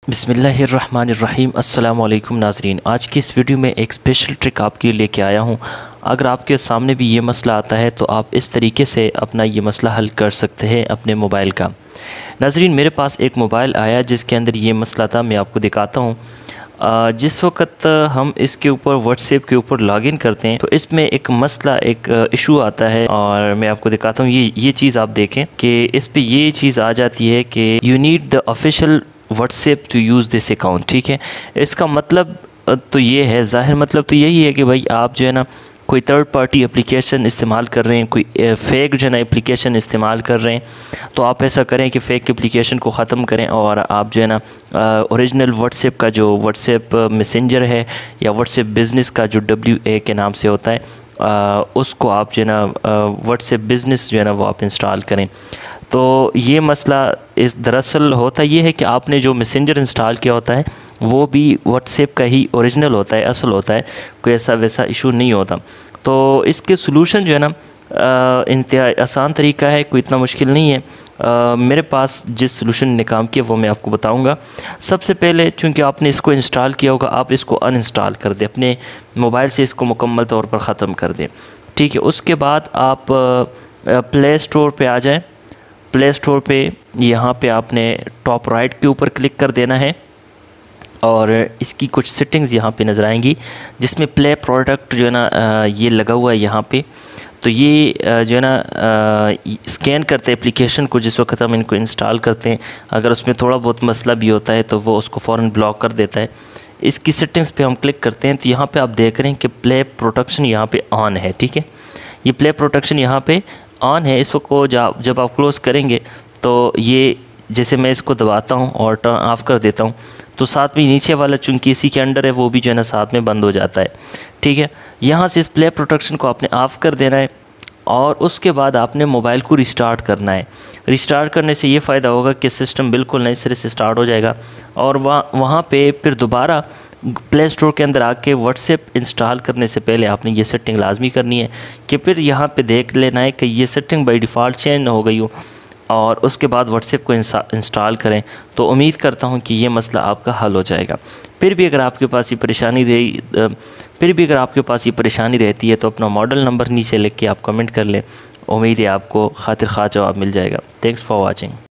बिस्मिल्लाहिर्रहमानिर्रहीम। अस्सलाम वालेकुम नाज़रीन, आज की इस वीडियो में एक स्पेशल ट्रिक आपके लिए लेके आया हूँ। अगर आपके सामने भी ये मसला आता है तो आप इस तरीके से अपना ये मसला हल कर सकते हैं अपने मोबाइल का। नाज़रीन, मेरे पास एक मोबाइल आया जिसके अंदर ये मसला था, मैं आपको दिखाता हूँ। जिस वक्त हम इसके ऊपर व्हाट्सएप के ऊपर लॉगिन करते हैं तो इसमें एक मसला, एक इशू आता है और मैं आपको दिखाता हूँ। ये चीज़ आप देखें कि इस पे ये चीज़ आ जाती है कि you need the official WhatsApp to use this account. ठीक है, इसका मतलब तो ये है, ज़ाहिर मतलब तो यही है कि भाई आप जो है ना कोई थर्ड पार्टी एप्लीकेशन इस्तेमाल कर रहे हैं, कोई फ़ेक जो है ना एप्लीकेशन इस्तेमाल कर रहे हैं, तो आप ऐसा करें कि फ़ेक एप्लीकेशन को ख़त्म करें और आप जो है ना ओरिजिनल व्हाट्सएप का जो व्हाट्सएप मैसेंजर है या व्हाट्सएप बिज़नेस का जो WA के नाम से होता है, उसको आप जो है ना व्हाट्सएप बिज़नेस जो है ना वो आप इंस्टॉल करें। तो ये मसला इस दरअसल होता ये है कि आपने जो मैसेंजर इंस्टॉल किया होता है वो भी व्हाट्सएप का ही ओरिजिनल होता है, असल होता है, कोई ऐसा वैसा इशू नहीं होता। तो इसके सलूशन जो है ना इंतहा आसान तरीका है, कोई इतना मुश्किल नहीं है। मेरे पास जिस सलूशन ने काम किया वो मैं आपको बताऊंगा। सबसे पहले, चूँकि आपने इसको इंस्टॉल किया होगा, आप इसको अनइंस्टॉल कर दें, अपने मोबाइल से इसको मुकम्मल तौर पर ख़त्म कर दें। ठीक है, उसके बाद आप प्ले स्टोर पे आ जाएं। प्ले स्टोर पे यहाँ पे आपने टॉप राइट के ऊपर क्लिक कर देना है और इसकी कुछ सेटिंग्स यहाँ पे नज़र आएंगी जिसमें प्ले प्रोडक्ट जो है ना ये लगा हुआ है यहाँ पे। तो ये जो है ना स्कैन करते हैं एप्लीकेशन को जिस वक्त हम इनको इंस्टॉल करते हैं। अगर उसमें थोड़ा बहुत मसला भी होता है तो वो उसको फ़ौरन ब्लॉक कर देता है। इसकी सेटिंग्स पे हम क्लिक करते हैं तो यहाँ पे आप देख रहे हैं कि प्ले प्रोटेक्शन यहाँ पे ऑन है। ठीक है, ये प्ले प्रोटेक्शन यहाँ पे ऑन है। इसको जब आप क्लोज़ करेंगे तो ये, जैसे मैं इसको दबाता हूँ और टर्न ऑफ़ कर देता हूँ तो साथ में नीचे वाला चूँकि इसी के अंडर है वो भी जो है ना साथ में बंद हो जाता है। ठीक है, यहाँ से इस प्ले प्रोटेक्शन को आपने ऑफ़ कर देना है और उसके बाद आपने मोबाइल को रिस्टार्ट करना है। रिस्टार्ट करने से ये फ़ायदा होगा कि सिस्टम बिल्कुल नए सिरे से स्टार्ट हो जाएगा और वहाँ पे फिर दोबारा प्ले स्टोर के अंदर आके व्हाट्सएप इंस्टॉल करने से पहले आपने ये सेटिंग लाजमी करनी है कि फिर यहाँ पे देख लेना है कि ये सेटिंग बाय डिफ़ॉल्ट चेंज ना हो गई हो और उसके बाद व्हाट्सएप को इंस्टॉल करें। तो उम्मीद करता हूँ कि ये मसला आपका हल हो जाएगा। फिर भी अगर आपके पास ये परेशानी रहती है तो अपना मॉडल नंबर नीचे लिख के आप कमेंट कर लें। उम्मीद है आपको खातिर ख़्वाह जवाब मिल जाएगा। Thanks for watching.